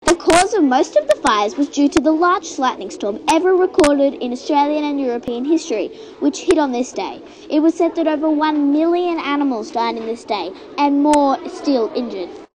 The cause of most of the fires was due to the largest lightning storm ever recorded in Australian and European history, which hit on this day. It was said that over 1 million animals died in this day, and more still injured.